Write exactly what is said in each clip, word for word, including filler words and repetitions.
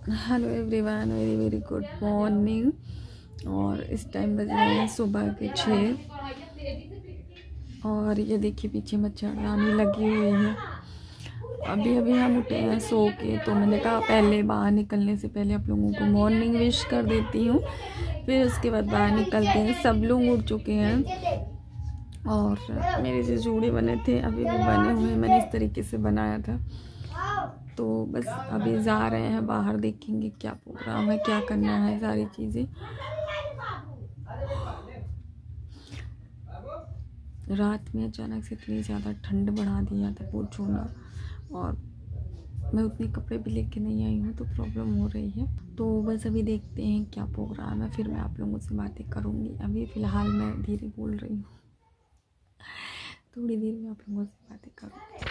Hello everyone, very very good morning. और इस time बज रहे हैं सुबह के छः। और ये देखिए पीछे मच्छरदानी लगी हुई है। अभी अभी हम उठे हैं सो के, तो मैंने कहा पहले बाहर निकलने से पहले आप लोगों को मॉर्निंग विश कर देती हूँ, फिर उसके बाद बाहर निकलते हैं। सब लोग उठ चुके हैं और मेरे जो जूड़े बने थे अभी भी बने हुए हैं, मैंने इस तरीके से बनाया था। तो बस अभी जा रहे हैं बाहर, देखेंगे क्या प्रोग्राम है, क्या करना है, सारी चीज़ें। रात में अचानक से इतनी ज़्यादा ठंड बढ़ा दिया था, पूछो ना। और मैं उतने कपड़े भी लेके नहीं आई हूँ, तो प्रॉब्लम हो रही है। तो बस अभी देखते हैं क्या प्रोग्राम है, फिर मैं आप लोगों से बातें करूँगी। अभी फ़िलहाल मैं धीरे बोल रही हूँ, थोड़ी देर में आप लोगों से बातें करूँगी।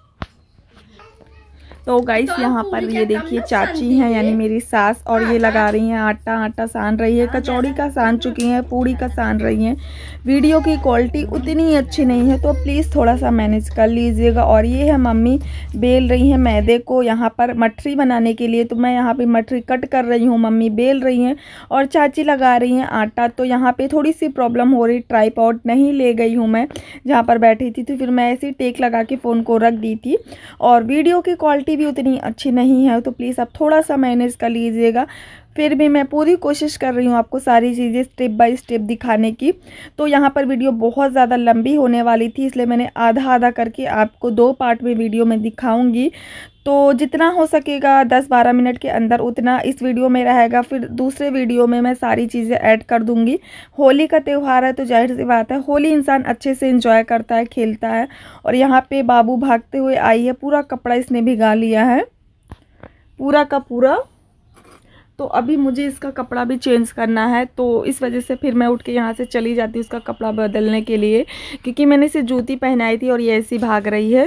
तो गाइस यहाँ पर ये देखिए चाची हैं, यानी मेरी सास, और ये लगा रही हैं आटा आटा सान रही है, कचौड़ी का सान चुकी हैं, पूड़ी का सान रही हैं। वीडियो की क्वालिटी उतनी अच्छी नहीं है, तो प्लीज़ थोड़ा सा मैनेज कर लीजिएगा। और ये है मम्मी बेल रही हैं मैदे को यहाँ पर मठरी बनाने के लिए, तो मैं यहाँ पे मठरी कट कर रही हूँ, मम्मी बेल रही हैं और चाची लगा रही हैं आटा। तो यहाँ पे थोड़ी सी प्रॉब्लम हो रही, ट्राइपॉड नहीं ले गई हूँ मैं जहाँ पर बैठी थी, तो फिर मैं ऐसे ही टेक लगा के फ़ोन को रख दी थी। और वीडियो की क्वालिटी भी उतनी अच्छी नहीं है, तो प्लीज़ आप थोड़ा सा मैनेज कर लीजिएगा। फिर भी मैं पूरी कोशिश कर रही हूँ आपको सारी चीज़ें स्टेप बाय स्टेप दिखाने की। तो यहाँ पर वीडियो बहुत ज़्यादा लंबी होने वाली थी, इसलिए मैंने आधा आधा करके आपको दो पार्ट में वीडियो में दिखाऊंगी। तो जितना हो सकेगा दस बारह मिनट के अंदर उतना इस वीडियो में रहेगा। फिर दूसरे वीडियो में मैं सारी चीज़ें ऐड कर दूंगी। होली का त्यौहार है, तो जाहिर सी बात है होली इंसान अच्छे से एंजॉय करता है, खेलता है। और यहाँ पे बाबू भागते हुए आई है, पूरा कपड़ा इसने भिगा लिया है, पूरा का पूरा। तो अभी मुझे इसका कपड़ा भी चेंज करना है, तो इस वजह से फिर मैं उठ के यहाँ से चली जाती हूँ उसका कपड़ा बदलने के लिए, क्योंकि मैंने इसे जूती पहनाई थी और ये ऐसी भाग रही है।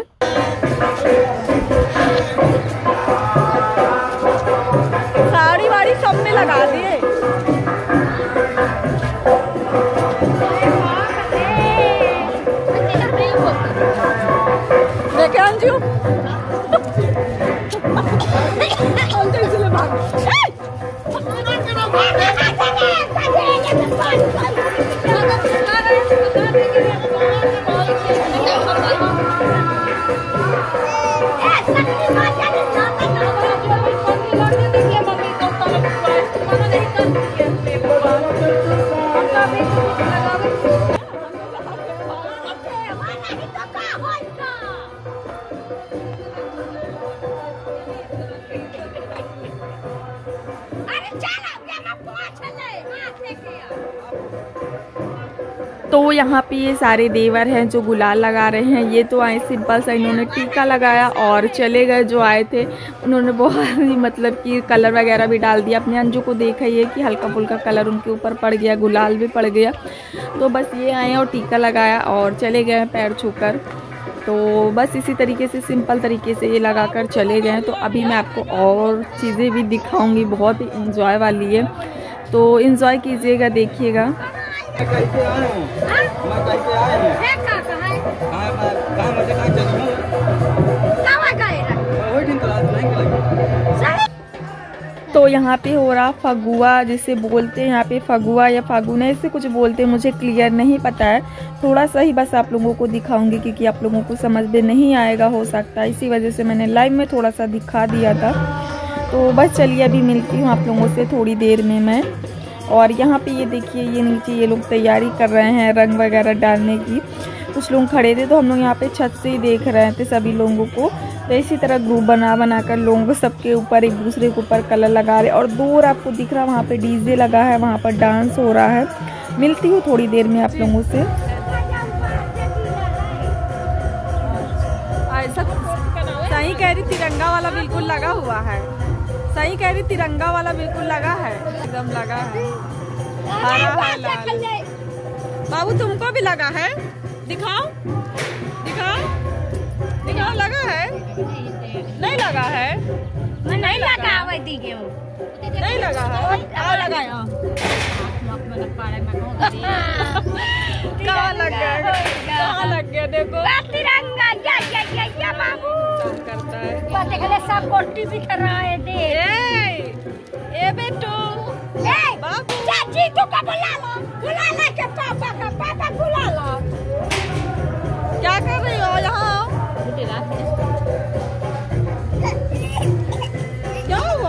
साड़ी वाड़ी सब में लगा दिए। देखे अंजू तो यहाँ पे ये सारे देवर हैं जो गुलाल लगा रहे हैं। ये तो आए सिंपल सा, इन्होंने टीका लगाया और चले गए। जो आए थे उन्होंने बहुत ही मतलब कि कलर वगैरह भी डाल दिया। अपने अंजू को देखा ही है कि हल्का फुल्का कलर उनके ऊपर पड़ गया, गुलाल भी पड़ गया। तो बस ये आए और टीका लगाया और चले गए पैर छूकर। तो बस इसी तरीके से सिंपल तरीके से ये लगा कर चले गए। तो अभी मैं आपको और चीज़ें भी दिखाऊँगी, बहुत ही इंजॉय वाली है, तो इंजॉय कीजिएगा, देखिएगा। कैसे आए हैं? मैं कैसे आए हैं? कहाँ कहाँ मुझे कहाँ चलूँ? कहाँ गए? वही दिन तो रात नहीं लगी। तो यहाँ पे हो रहा फगुआ, जिसे बोलते हैं यहाँ पे फगुआ या फागुना, ऐसे कुछ बोलते हैं, मुझे क्लियर नहीं पता है। थोड़ा सा ही बस आप लोगों को दिखाऊंगी, क्योंकि आप लोगों को समझ में नहीं आएगा हो सकता है, इसी वजह से मैंने लाइव में थोड़ा सा दिखा दिया था। तो बस चलिए अभी मिलती हूँ आप लोगों से थोड़ी देर में मैं। और यहाँ पे ये देखिए, ये नीचे ये लोग तैयारी कर रहे हैं रंग वगैरह डालने की। कुछ लोग खड़े थे, तो हम लोग यहाँ पे छत से ही देख रहे थे सभी लोगों को। तो इसी तरह ग्रुप बना बना कर लोगों को सबके ऊपर एक दूसरे के ऊपर कलर लगा रहे। और दूर आपको दिख रहा है वहाँ पे डीजे लगा है, वहाँ पर डांस हो रहा है। मिलती हूँ थोड़ी देर में आप लोगों से। सही कह रही, तिरंगा वाला बिल्कुल लगा हुआ है। सही कह रही, तिरंगा वाला बिल्कुल लगा है, एकदम लगा है, हरा है, लाल। बाबू तुमको भी लगा है? दिखाओ दिखाओ दिखाओ, लगा है? नहीं लगा है? नहीं लगा, नहीं लगा है? कहाँ लगाया? कहाँ लग गया? कहाँ लग गया? देखो तिरंगा, या या या बाबू करता है। सब कोटी भी कर रहा है। ए बेटू बाबू चाची तू का बुला लो, बुला ला के पापा का, पापा बुला लो। क्या कर रही हो यहाँ? क्या हुआ?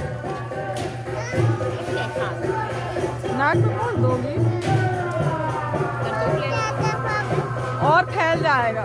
नाक में कौन दोगी? और फैल जाएगा।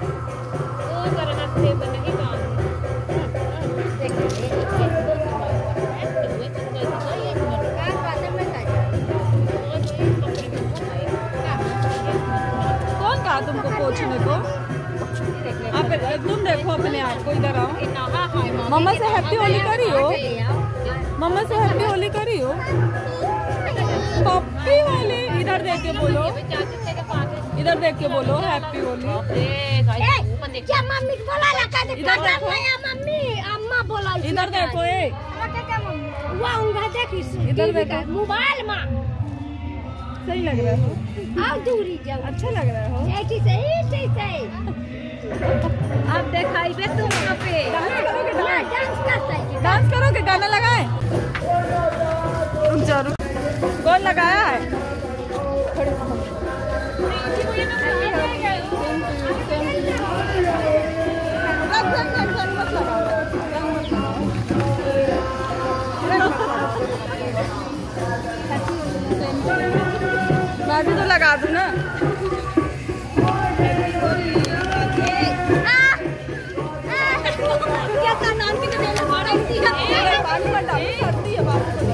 कौन कहा तुमको पोछने को? आप तुम देखो अपने आप को, इधर आओ। मम्मा से हैप्पी होली करी हो? मम्मा से हैप्पी होली करी हो? पप्पी होली इधर देख के बोलो, इधर देख के बोलो हैप्पी होली। क्या मम्मी को बोला लगा दे, इधर देखो मम्मी अम्मा बोला, इधर देखो। ए वाह देखी इधर देखो, मोबाइल में सही लग रहा है। आओ दूरी जाओ, अच्छा लग रहा हो। ऐसी सही सही सही। अब दिखाई बे तुम वहाँ पे डांस करता है, डांस करोगे? गाना लगाए? रुक जा, रुक। कौन लगाया है? मैं भी तो लगा दूं ना। क्या का नाम की तो लगा रही थी। बाबू का डांस करती है, बाबू को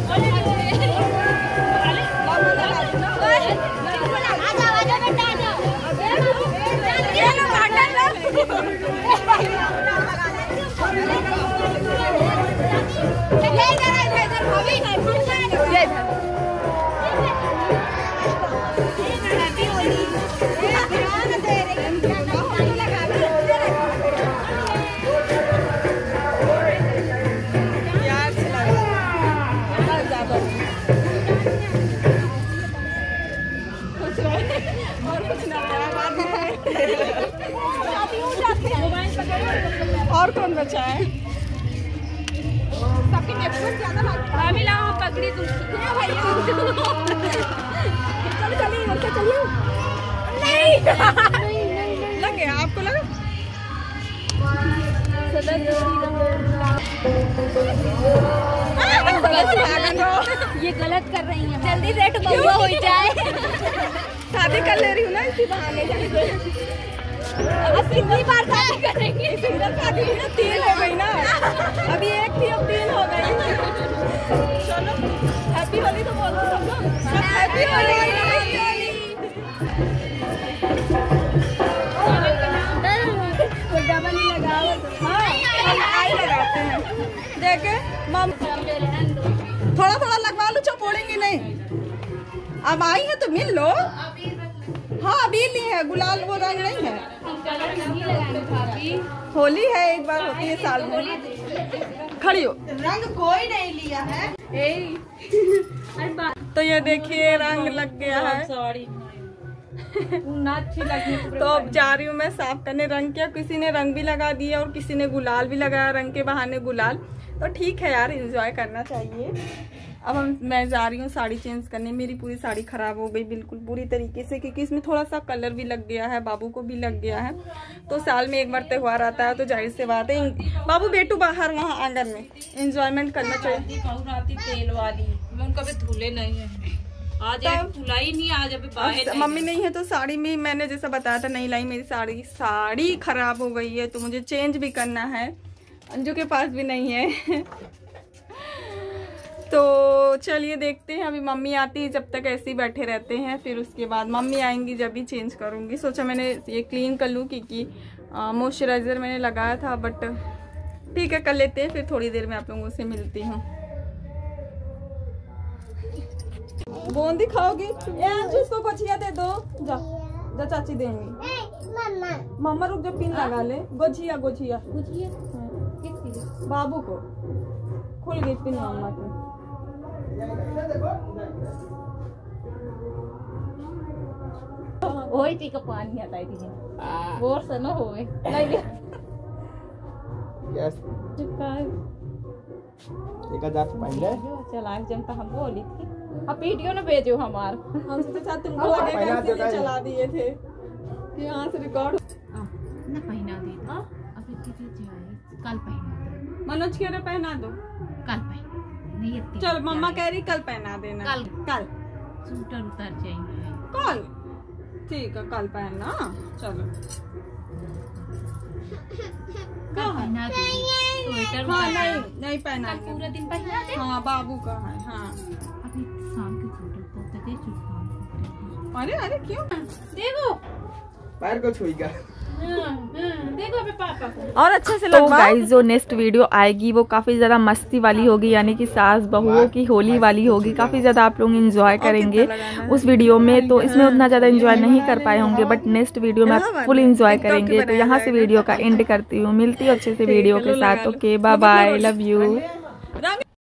और कौन बचा है? सबके नेटवर्क ज्यादा पकड़ी तुम भैया। चलो चलिए, बच्चा चलिए। नहीं लग गया आपको? लगा ये गलत कर रही हैं, जल्दी से टुकड़ा हो जाए। शादी कर ले रही हूँ ना इसी बहाने। अब कितनी बार शादी करेंगे? सिंगल शादी हुई ना, तीन हो गई ना। अभी एक थी, अब तीन हो गई। चलो हैप्पी होली तो बोल दो सब लोग। Happy Holi, happy Holi. Double ही लगाओ। हाँ आई लगाते हैं। देखे मम थोड़ा थोड़ा लगवा लो, चपोड़ेंगे नहीं। अब आई है तो मिल लो। हाँ अभी ली है, गुलाल वो रंग नहीं है। होली है, एक बार होती है साल में। खड़ी हो। रंग कोई नहीं लिया है। तो ये देखिए रंग लग गया है। सॉरी तो अब जा रही हूँ मैं साफ करने। रंग क्या, किसी ने रंग भी लगा दिया और किसी ने गुलाल भी लगाया, रंग के बहाने गुलाल। तो ठीक है यार, एंजॉय करना चाहिए। अब हम मैं जा रही हूँ साड़ी चेंज करने। मेरी पूरी साड़ी खराब हो गई बिल्कुल पूरी तरीके से, क्योंकि इसमें थोड़ा सा कलर भी लग गया है, बाबू को भी लग गया है। तो साल में एक बार त्योहार आता है तो जाहिर से बात है। बाबू बेटू बाहर वहाँ आंगन में एंजॉयमेंट करना चाहिए। तेल वाली उनका भी धुले नहीं है। आज धुला ही नहीं, आज अभी बाहर मम्मी नहीं है तो साड़ी में मैंने जैसा बताया था नहीं लाई। मेरी साड़ी साड़ी खराब हो गई है तो मुझे चेंज भी करना है। अंजू के पास भी नहीं है। तो चलिए देखते हैं, अभी मम्मी आती है, जब तक ऐसे ही बैठे रहते हैं। फिर उसके बाद मम्मी आएंगी जब भी चेंज करूँगी। सोचा मैंने ये क्लीन कर लूँ, क्योंकि मॉइस्चराइज़र मैंने लगाया था, बट ठीक है कर लेते हैं। फिर थोड़ी देर में आप लोगों से मिलती हूँ। बूंदी खाओगी? इसको गोछिया दे दो, जा जा चाची देंगी। मम्मा रुक, जो पिन लगा ले। गोछिया गोछिया बाबू को खुल गई पिन मम्मा की। वही टी का पानी आता है थी बोर से न होए नहीं यस एक हजार पहन ले। चला जनता हम बोली थी अब वीडियो न भेजो हमार हम सोचे चाह तुमको लगेगा इसलिए चला दिए थे कि यहाँ से रिकॉर्ड ना पहना दे दो अभी दीदी जाए कल पहना दो। मनोज कह रहे पहना दो कल पहना नहीं इतनी चल मम्मा कह रही कल पहना देना कल कल स्वेटर उतर जाएंगे कल ठीक है कल पहनना चलो कल पहना दे स्वेटर हाँ उतर नहीं नहीं पहना कल पूरा दिन पहना दे। हाँ बाबू का है हाँ अभी शाम के स्वेटर तो दे चुका। अरे अरे क्यों देखो पैर को छुईगा। देखो अभी पापा को और अच्छे से तो गाइस जो नेक्स्ट वीडियो आएगी वो काफ़ी ज़्यादा मस्ती वाली होगी यानी कि सास बहुओं की होली वाली होगी। काफ़ी ज़्यादा आप लोग एंजॉय करेंगे उस वीडियो में। तो इसमें उतना ज़्यादा एंजॉय नहीं कर पाए होंगे बट नेक्स्ट वीडियो में आप फुल एंजॉय करेंगे। तो यहाँ से वीडियो का एंड करती हूँ। मिलती हूँ अच्छे से वीडियो के साथ। Okay bye bye love you.